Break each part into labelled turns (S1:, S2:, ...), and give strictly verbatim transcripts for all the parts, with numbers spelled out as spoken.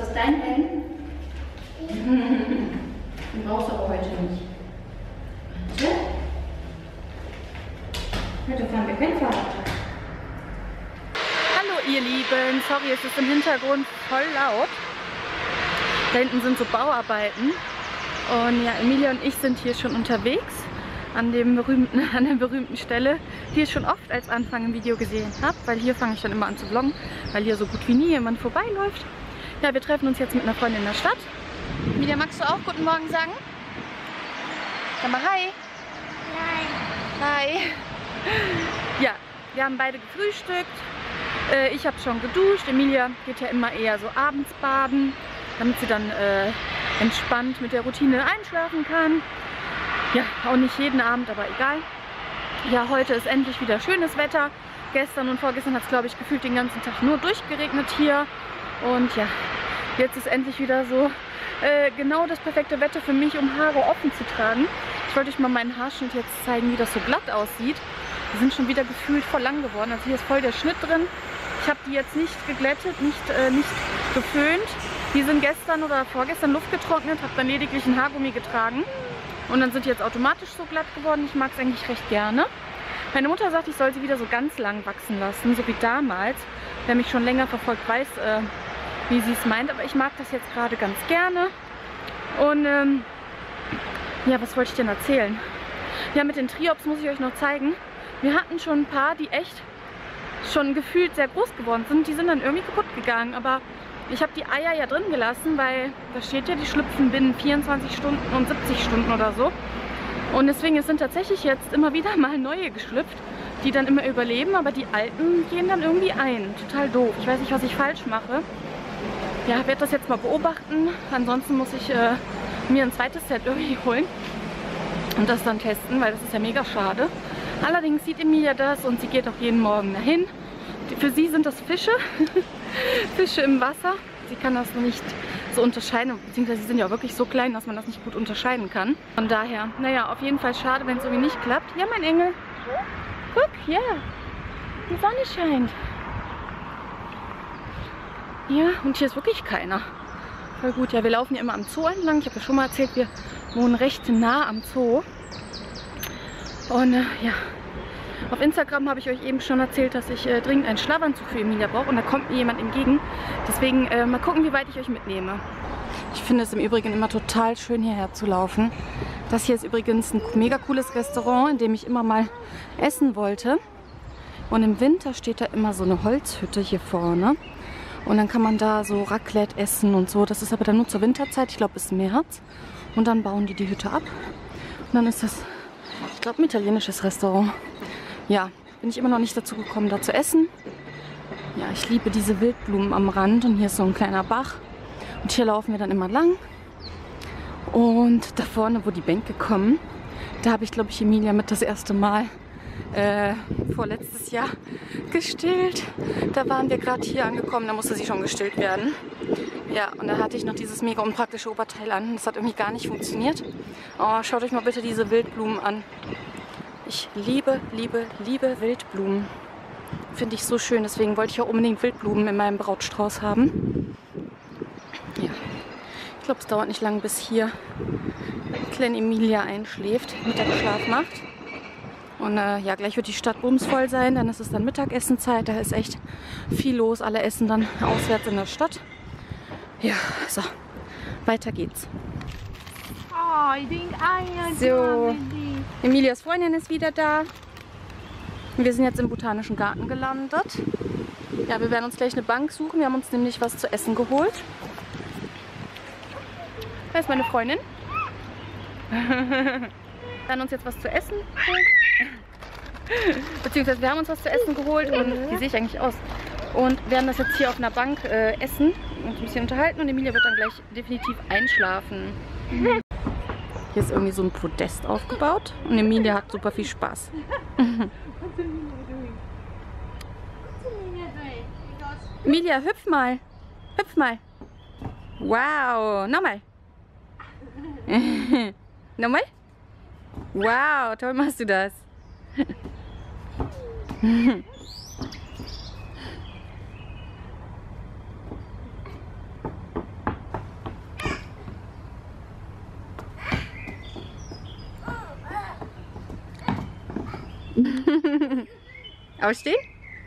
S1: das dein Pen? Den brauchst du aber heute nicht. Warte. Heute fahren wir kein Fahrrad.
S2: Hallo ihr Lieben, sorry, es ist im Hintergrund voll laut. Da hinten sind so Bauarbeiten. Und ja, Emilia und ich sind hier schon unterwegs an, dem berühmten, an der berühmten Stelle, die ihr schon oft als Anfang im Video gesehen habt, weil hier fange ich dann immer an zu vloggen, weil hier so gut wie nie jemand vorbeiläuft. Ja, wir treffen uns jetzt mit einer Freundin in der Stadt. Emilia, magst du auch guten Morgen sagen? Sag mal hi.
S3: Nein.
S2: Hi. Ja, wir haben beide gefrühstückt. Äh, ich habe schon geduscht. Emilia geht ja immer eher so abends baden, damit sie dann äh, entspannt mit der Routine einschlafen kann. Ja, auch nicht jeden Abend, aber egal. Ja, heute ist endlich wieder schönes Wetter. Gestern und vorgestern hat es, glaube ich, gefühlt den ganzen Tag nur durchgeregnet hier. Und ja, jetzt ist endlich wieder so äh, genau das perfekte Wetter für mich, um Haare offen zu tragen. Ich wollte euch mal meinen Haarschnitt jetzt zeigen, wie das so glatt aussieht. Die sind schon wieder gefühlt voll lang geworden. Also hier ist voll der Schnitt drin. Ich habe die jetzt nicht geglättet, nicht, äh, nicht geföhnt. Die sind gestern oder vorgestern Luft getrocknet, habe dann lediglich ein Haargummi getragen. Und dann sind die jetzt automatisch so glatt geworden. Ich mag es eigentlich recht gerne. Meine Mutter sagt, ich soll sie wieder so ganz lang wachsen lassen, so wie damals. Wer mich schon länger verfolgt, weiß, äh, wie sie es meint. Aber ich mag das jetzt gerade ganz gerne. Und ähm, ja, was wollte ich denn erzählen? Ja, mit den Triops muss ich euch noch zeigen. Wir hatten schon ein paar, die echt schon gefühlt sehr groß geworden sind. Die sind dann irgendwie kaputt gegangen. Aber ich habe die Eier ja drin gelassen, weil da steht ja, die schlüpfen binnen vierundzwanzig Stunden und siebzig Stunden oder so. Und deswegen sind tatsächlich jetzt immer wieder mal neue geschlüpft, die dann immer überleben, aber die alten gehen dann irgendwie ein. Total doof. Ich weiß nicht, was ich falsch mache. Ja, werde das jetzt mal beobachten. Ansonsten muss ich äh, mir ein zweites Set irgendwie holen und das dann testen, weil das ist ja mega schade. Allerdings sieht Emilia das und sie geht auch jeden Morgen dahin. Für sie sind das Fische, Fische im Wasser. Sie kann das noch nicht so unterscheiden, beziehungsweise sie sind ja wirklich so klein, dass man das nicht gut unterscheiden kann. Von daher, naja, auf jeden Fall schade, wenn es irgendwie nicht klappt. Ja, mein Engel, guck, ja, die Sonne scheint. Ja, und hier ist wirklich keiner. Voll gut, ja, wir laufen hier immer am Zoo entlang. Ich habe ja schon mal erzählt, wir wohnen recht nah am Zoo. Und äh, ja. Auf Instagram habe ich euch eben schon erzählt, dass ich äh, dringend einen Schlafanzug für Emilia brauche und da kommt mir jemand entgegen. Deswegen äh, mal gucken, wie weit ich euch mitnehme. Ich finde es im Übrigen immer total schön, hierher zu laufen. Das hier ist übrigens ein mega cooles Restaurant, in dem ich immer mal essen wollte. Und im Winter steht da immer so eine Holzhütte hier vorne. Und dann kann man da so Raclette essen und so. Das ist aber dann nur zur Winterzeit, ich glaube bis März. Und dann bauen die die Hütte ab. Und dann ist das, ich glaube, ein italienisches Restaurant. Ja, bin ich immer noch nicht dazu gekommen, da zu essen. Ja, ich liebe diese Wildblumen am Rand und hier ist so ein kleiner Bach. Und hier laufen wir dann immer lang. Und da vorne, wo die Bänke kommen, da habe ich, glaube ich, Emilia mit das erste Mal äh, vorletztes Jahr gestillt. Da waren wir gerade hier angekommen, da musste sie schon gestillt werden. Ja, und da hatte ich noch dieses mega unpraktische Oberteil an. Das hat irgendwie gar nicht funktioniert. Oh, schaut euch mal bitte diese Wildblumen an. Ich liebe, liebe, liebe Wildblumen. Finde ich so schön. Deswegen wollte ich auch unbedingt Wildblumen in meinem Brautstrauß haben. Ja, ich glaube, es dauert nicht lang, bis hier kleine Emilia einschläft, Mittagsschlaf macht. Und äh, ja, gleich wird die Stadt bumsvoll sein. Dann ist es dann Mittagessenzeit. Da ist echt viel los. Alle essen dann auswärts in der Stadt. Ja, so, weiter geht's.
S3: Oh, ich denke, Eier.
S2: So, Emilias Freundin ist wieder da. Wir sind jetzt im Botanischen Garten gelandet. Ja, wir werden uns gleich eine Bank suchen. Wir haben uns nämlich was zu essen geholt. Da ist meine Freundin. Wir werden uns jetzt was zu essen holen. Beziehungsweise wir haben uns was zu essen geholt und wie sehe ich eigentlich aus? Und werden das jetzt hier auf einer Bank äh, essen und ein bisschen unterhalten und Emilia wird dann gleich definitiv einschlafen. Hier ist irgendwie so ein Podest aufgebaut und Emilia hat super viel Spaß. Emilia, hüpf mal. Hüpf mal. Wow. Nochmal. Nochmal. Wow, toll machst du das. Ausstehen?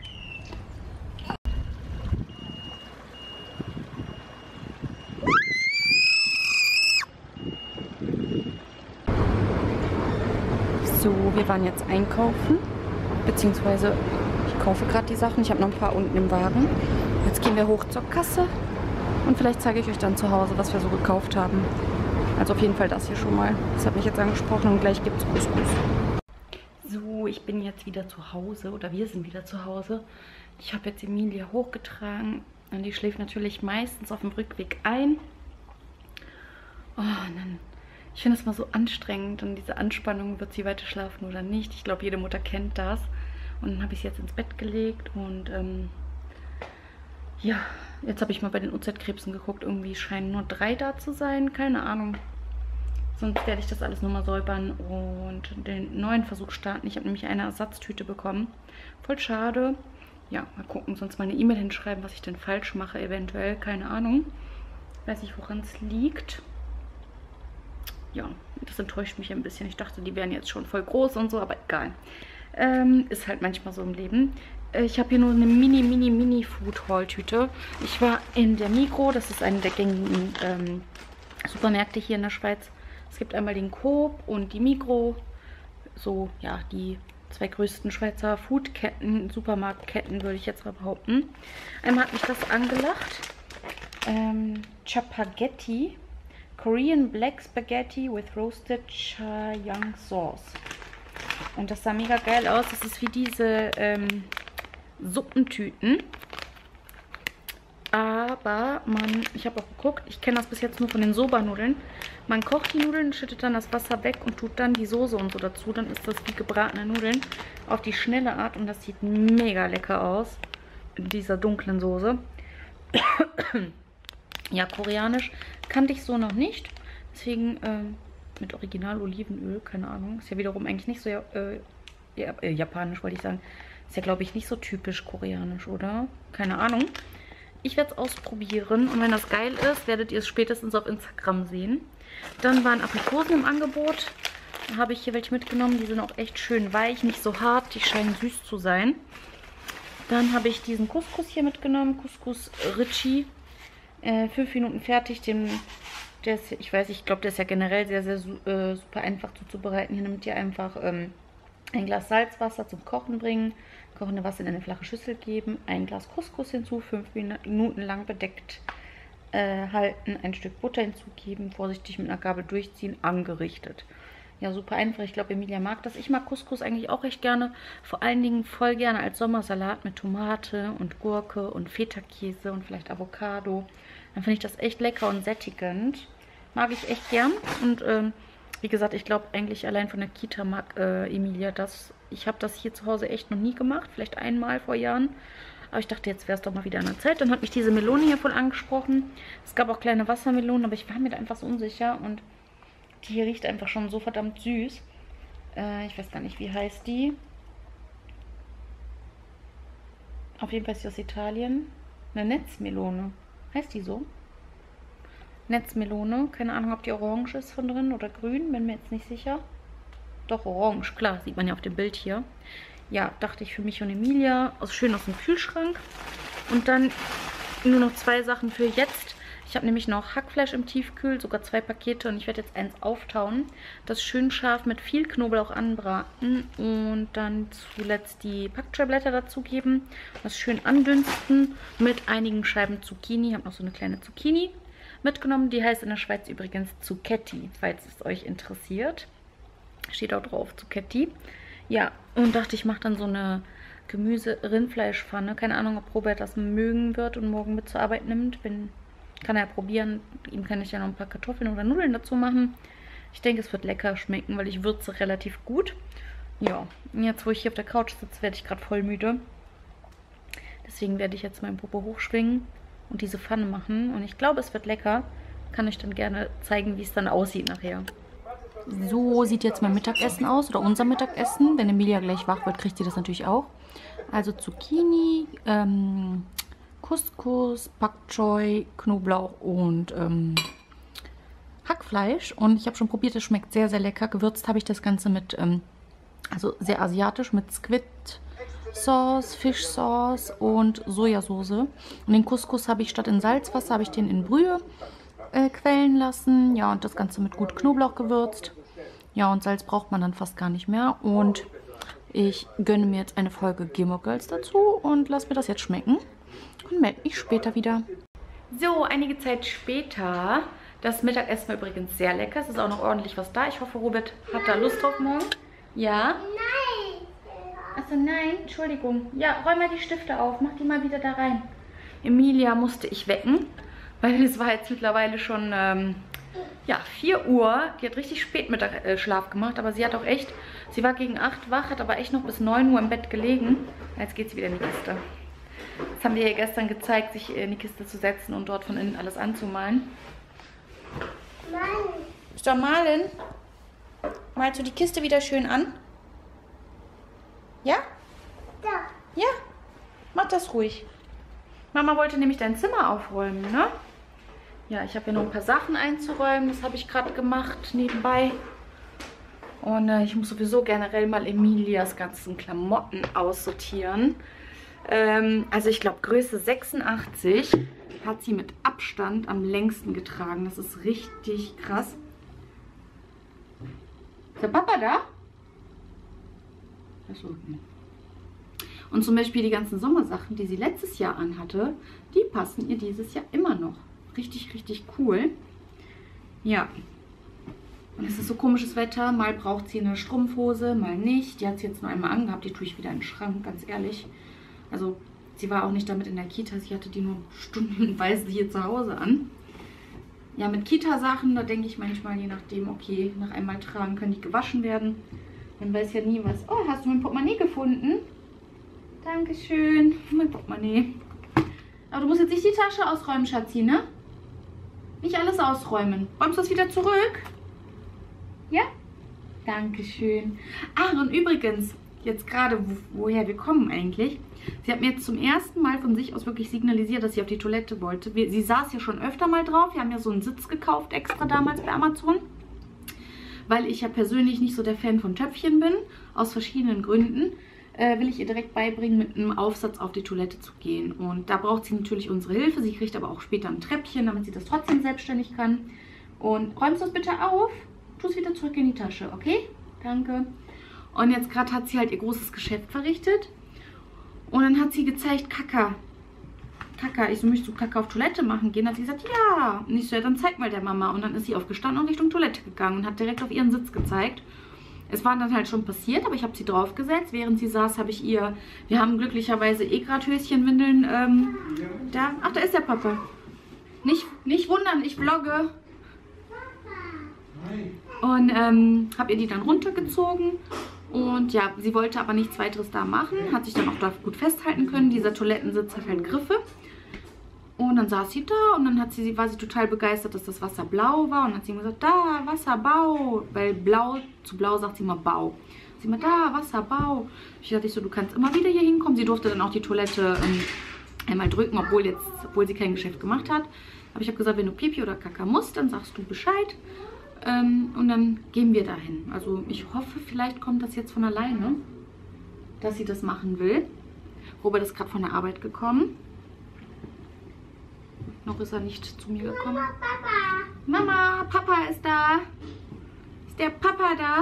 S2: So, wir waren jetzt einkaufen, beziehungsweise ich kaufe gerade die Sachen. Ich habe noch ein paar unten im Wagen. Jetzt gehen wir hoch zur Kasse und vielleicht zeige ich euch dann zu Hause, was wir so gekauft haben. Also auf jeden Fall das hier schon mal. Das hat mich jetzt angesprochen und gleich gibt es Couscous. So, ich bin jetzt wieder zu Hause oder wir sind wieder zu Hause. Ich habe jetzt Emilia hochgetragen und die schläft natürlich meistens auf dem Rückweg ein. Oh, und dann, ich finde es mal so anstrengend und diese Anspannung, wird sie weiter schlafen oder nicht. Ich glaube, jede Mutter kennt das. Und dann habe ich sie jetzt ins Bett gelegt und ähm, ja, jetzt habe ich mal bei den U Z-Krebsen geguckt. Irgendwie scheinen nur drei da zu sein, keine Ahnung. Sonst werde ich das alles nochmal säubern und den neuen Versuch starten. Ich habe nämlich eine Ersatztüte bekommen. Voll schade. Ja, mal gucken, sonst mal eine E-Mail hinschreiben, was ich denn falsch mache, eventuell. Keine Ahnung. Weiß nicht, woran es liegt. Ja, das enttäuscht mich ein bisschen. Ich dachte, die wären jetzt schon voll groß und so, aber egal. Ähm, ist halt manchmal so im Leben. Ich habe hier nur eine mini, mini, mini Food-Haul-Tüte. Ich war in der Migros, das ist eine der gängigen ähm, Supermärkte hier in der Schweiz. Es gibt einmal den Coop und die Migros, so, ja, die zwei größten Schweizer Foodketten, Supermarktketten, würde ich jetzt mal behaupten. Einmal hat mich das angelacht. Ähm, Chapaghetti, Korean Black Spaghetti with Roasted Chayang Sauce. Und das sah mega geil aus. Das ist wie diese ähm, Suppentüten. Aber man, ich habe auch geguckt, ich kenne das bis jetzt nur von den Soba-Nudeln. Man kocht die Nudeln, schüttet dann das Wasser weg und tut dann die Soße und so dazu. Dann ist das wie gebratene Nudeln auf die schnelle Art und das sieht mega lecker aus. In dieser dunklen Soße. Ja, koreanisch kannte ich so noch nicht. Deswegen ähm, mit Original-Olivenöl, keine Ahnung. Ist ja wiederum eigentlich nicht so äh, ja, äh, japanisch, wollte ich sagen. Ist ja, glaube ich, nicht so typisch koreanisch, oder? Keine Ahnung. Ich werde es ausprobieren und wenn das geil ist, werdet ihr es spätestens auf Instagram sehen. Dann waren Aprikosen im Angebot. Da habe ich hier welche mitgenommen. Die sind auch echt schön weich, nicht so hart. Die scheinen süß zu sein. Dann habe ich diesen Couscous hier mitgenommen. Couscous Ritchie. Äh, fünf Minuten fertig. Den, der ist, ich weiß, ich glaube, der ist ja generell sehr, sehr äh, super einfach zuzubereiten. Hier nimmt ihr einfach ähm, ein Glas Salzwasser zum Kochen bringen. Kochende Wasser in eine flache Schüssel geben. Ein Glas Couscous hinzu. Fünf Minuten lang bedeckt äh, halten. Ein Stück Butter hinzugeben. Vorsichtig mit einer Gabel durchziehen. Angerichtet. Ja, super einfach. Ich glaube, Emilia mag das. Ich mag Couscous eigentlich auch recht gerne. Vor allen Dingen voll gerne als Sommersalat mit Tomate und Gurke und Feta-Käse und vielleicht Avocado. Dann finde ich das echt lecker und sättigend. Mag ich echt gern. Und ähm, wie gesagt, ich glaube eigentlich allein von der Kita mag äh, Emilia das. Ich habe das hier zu Hause echt noch nie gemacht. Vielleicht einmal vor Jahren. Aber ich dachte, jetzt wäre es doch mal wieder an der Zeit. Dann hat mich diese Melone hier voll angesprochen. Es gab auch kleine Wassermelonen, aber ich war mir da einfach so unsicher. Und die hier riecht einfach schon so verdammt süß. Äh, ich weiß gar nicht, wie heißt die. Auf jeden Fall ist sie aus Italien. Eine Netzmelone. Heißt die so? Netzmelone. Keine Ahnung, ob die orange ist von drin oder grün. Bin mir jetzt nicht sicher. Doch, orange. Klar, sieht man ja auf dem Bild hier. Ja, dachte ich für mich und Emilia. Also schön aus dem Kühlschrank. Und dann nur noch zwei Sachen für jetzt. Ich habe nämlich noch Hackfleisch im Tiefkühl, sogar zwei Pakete. Und ich werde jetzt eins auftauen. Das schön scharf mit viel Knoblauch anbraten. Und dann zuletzt die Pak Choi Blätter dazugeben. Das schön andünsten mit einigen Scheiben Zucchini. Ich habe noch so eine kleine Zucchini mitgenommen. Die heißt in der Schweiz übrigens Zucchetti, falls es euch interessiert. Steht auch drauf, Zucchetti. Ja, und dachte, ich mache dann so eine Gemüse-Rindfleischpfanne. Keine Ahnung, ob Robert das mögen wird und morgen mit zur Arbeit nimmt. Wenn, kann er probieren. Ihm kann ich ja noch ein paar Kartoffeln oder Nudeln dazu machen. Ich denke, es wird lecker schmecken, weil ich würze relativ gut. Ja, und jetzt, wo ich hier auf der Couch sitze, werde ich gerade voll müde. Deswegen werde ich jetzt meinen Popo hochschwingen und diese Pfanne machen. Und ich glaube, es wird lecker. Kann ich dann gerne zeigen, wie es dann aussieht nachher. So sieht jetzt mein Mittagessen aus, oder unser Mittagessen. Wenn Emilia gleich wach wird, kriegt sie das natürlich auch. Also Zucchini, ähm, Couscous, Pak Choi, Knoblauch und ähm, Hackfleisch. Und ich habe schon probiert, es schmeckt sehr, sehr lecker. Gewürzt habe ich das Ganze mit ähm, Also sehr asiatisch mit Squid Sauce, Fischsauce und Sojasauce. Und den Couscous habe ich statt in Salzwasser, habe ich den in Brühe äh, quellen lassen. Ja, und das Ganze mit gut Knoblauch gewürzt. Ja, und Salz braucht man dann fast gar nicht mehr. Und ich gönne mir jetzt eine Folge Gilmore Girls dazu und lasse mir das jetzt schmecken. Und melde mich später wieder. So, einige Zeit später. Das Mittagessen war übrigens sehr lecker. Es ist auch noch ordentlich was da. Ich hoffe, Robert hat da Lust drauf morgen. Ja?
S3: Nein.
S2: Achso, nein. Entschuldigung. Ja, räum mal die Stifte auf. Mach die mal wieder da rein. Emilia musste ich wecken, weil es war jetzt mittlerweile schon ähm, ja, vier Uhr. Die hat richtig spät Mittagsschlaf gemacht, aber sie hat auch echt, sie war gegen acht wach, hat aber echt noch bis neun Uhr im Bett gelegen. Jetzt geht sie wieder in die Kiste. Das haben wir ihr gestern gezeigt, sich in die Kiste zu setzen und dort von innen alles anzumalen.
S3: Nein.
S2: Ist doch malen? Malst du die Kiste wieder schön an? Ja?
S3: Da.
S2: Ja. Mach das ruhig. Mama wollte nämlich dein Zimmer aufräumen, ne? Ja, ich habe hier noch ein paar Sachen einzuräumen. Das habe ich gerade gemacht nebenbei. Und äh, ich muss sowieso generell mal Emilias ganzen Klamotten aussortieren. Ähm, also ich glaube, Größe sechsundachtzig hat sie mit Abstand am längsten getragen. Das ist richtig krass. Ist der Papa da? Achso. Und zum Beispiel die ganzen Sommersachen, die sie letztes Jahr anhatte, die passen ihr dieses Jahr immer noch. Richtig, richtig cool. Ja. Und es ist so komisches Wetter. Mal braucht sie eine Strumpfhose, mal nicht. Die hat sie jetzt nur einmal angehabt. Die tue ich wieder in den Schrank, ganz ehrlich. Also, sie war auch nicht damit in der Kita. Sie hatte die nur stundenweise hier zu Hause an. Ja, mit Kita-Sachen, da denke ich manchmal, je nachdem, okay, nach einmal tragen können die gewaschen werden. Man weiß ja nie was. Oh, hast du mein Portemonnaie gefunden? Dankeschön. Mein Portemonnaie. Aber du musst jetzt nicht die Tasche ausräumen, Schatzi, ne? Nicht alles ausräumen. Räumst du das wieder zurück? Ja? Dankeschön. Ach, und übrigens, jetzt gerade, wo, woher wir kommen eigentlich. Sie hat mir jetzt zum ersten Mal von sich aus wirklich signalisiert, dass sie auf die Toilette wollte. Wir, sie saß ja schon öfter mal drauf. Wir haben ja so einen Sitz gekauft, extra damals bei Amazon. Weil ich ja persönlich nicht so der Fan von Töpfchen bin, aus verschiedenen Gründen, äh, will ich ihr direkt beibringen, mit einem Aufsatz auf die Toilette zu gehen. Und da braucht sie natürlich unsere Hilfe. Sie kriegt aber auch später ein Treppchen, damit sie das trotzdem selbstständig kann. Und räumst du das bitte auf? Tu es wieder zurück in die Tasche, okay? Danke. Und jetzt gerade hat sie halt ihr großes Geschäft verrichtet. Und dann hat sie gezeigt, Kaka. Kaka, ich so, möchtest du Kaka auf Toilette machen gehen? Dann hat sie gesagt, ja. Und ich so, ja, dann zeig mal der Mama. Und dann ist sie aufgestanden und Richtung Toilette gegangen und hat direkt auf ihren Sitz gezeigt. Es war dann halt schon passiert, aber ich habe sie draufgesetzt. Während sie saß, habe ich ihr, wir haben glücklicherweise eh gerade Höschenwindeln, ähm, da. Ach, da ist der Papa. Nicht, nicht wundern, ich vlogge. Und ähm, habe ihr die dann runtergezogen. Und ja, sie wollte aber nichts weiteres da machen. Hat sich dann auch da gut festhalten können. Dieser Toilettensitz hat halt Griffe. Und dann saß sie da und dann hat sie, war sie total begeistert, dass das Wasser blau war. Und dann hat sie immer gesagt, da, Wasserbau. Weil blau, zu blau sagt sie immer Bau. Sie immer, da, Wasserbau. Ich dachte so, du kannst immer wieder hier hinkommen. Sie durfte dann auch die Toilette ähm, einmal drücken, obwohl, jetzt, obwohl sie kein Geschäft gemacht hat. Aber ich habe gesagt, wenn du Pipi oder Kaka musst, dann sagst du Bescheid. Ähm, und dann gehen wir dahin. Also ich hoffe, vielleicht kommt das jetzt von alleine, dass sie das machen will. Robert ist gerade von der Arbeit gekommen. Noch ist er nicht zu mir gekommen.
S3: Mama, Papa.
S2: Mama, Papa ist da. Ist der Papa da?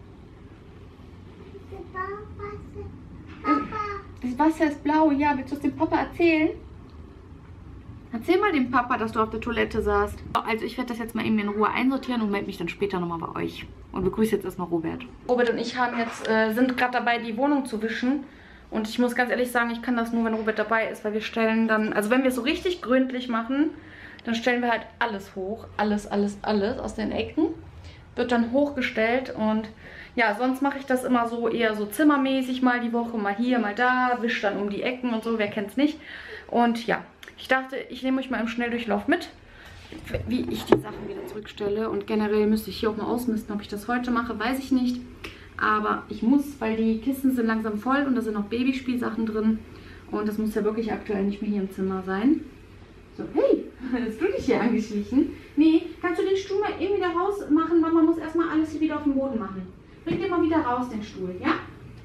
S3: Papa.
S2: Das Wasser ist blau. Ja, willst du es dem Papa erzählen? Erzähl mal dem Papa, dass du auf der Toilette saßt. Also ich werde das jetzt mal eben in Ruhe einsortieren und melde mich dann später nochmal bei euch. Und begrüße jetzt erstmal Robert. Robert und ich haben jetzt, äh, sind gerade dabei, die Wohnung zu wischen. Und ich muss ganz ehrlich sagen, ich kann das nur, wenn Robert dabei ist, weil wir stellen dann, also wenn wir es so richtig gründlich machen, dann stellen wir halt alles hoch. Alles, alles, alles aus den Ecken. Wird dann hochgestellt und ja, sonst mache ich das immer so eher so zimmermäßig, mal die Woche, mal hier, mal da, wisch dann um die Ecken und so, wer kennt's nicht. Und ja, ich dachte, ich nehme euch mal im Schnelldurchlauf mit, wie ich die Sachen wieder zurückstelle. Und generell müsste ich hier auch mal ausmisten, ob ich das heute mache, weiß ich nicht. Aber ich muss, weil die Kisten sind langsam voll und da sind noch Babyspielsachen drin. Und das muss ja wirklich aktuell nicht mehr hier im Zimmer sein. So, hey, hast du dich hier angeschlichen? Nee, kannst du den Stuhl mal eben wieder rausmachen? Mama muss erstmal alles hier wieder auf den Boden machen. Bring den mal wieder raus, den Stuhl, ja?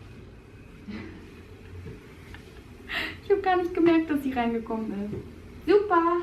S2: Ich habe gar nicht gemerkt, dass sie reingekommen ist. Super!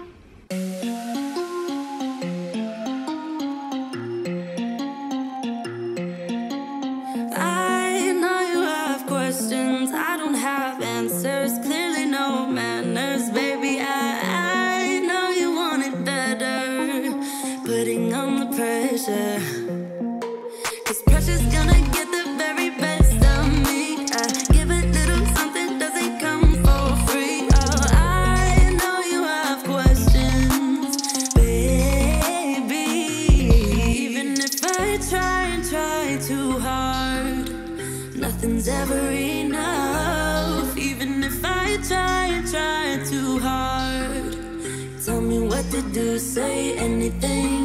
S4: I know you have questions, I don't have answers, clearly no manners, baby. I, I know you want it better, putting on the pressure. Cause pressure's gonna get the very best of me. I give a little something, doesn't come for free. Oh, I know you have questions, baby. Even if I try and try too hard, nothing's ever enough. Even if I try and try too hard, tell me what to do, say anything.